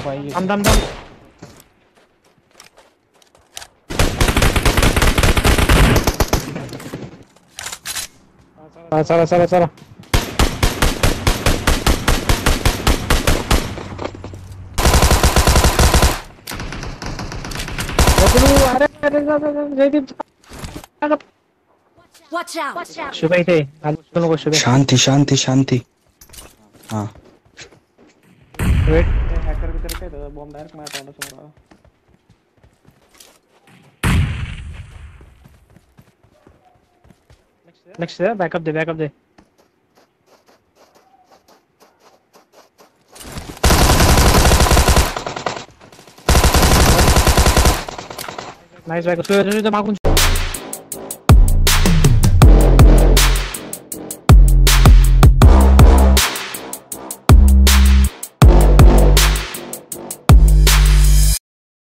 दम दम दम चला चला चला Watch out! शुभ इथे नको शुभ शांति शांति शांति. हाँ. वेट हैकर की तरफ है बॉम्ब डायरेक्ट मारता हूं समोर. नेक्स्ट बैकअप दे नाइस बैक उसको मागून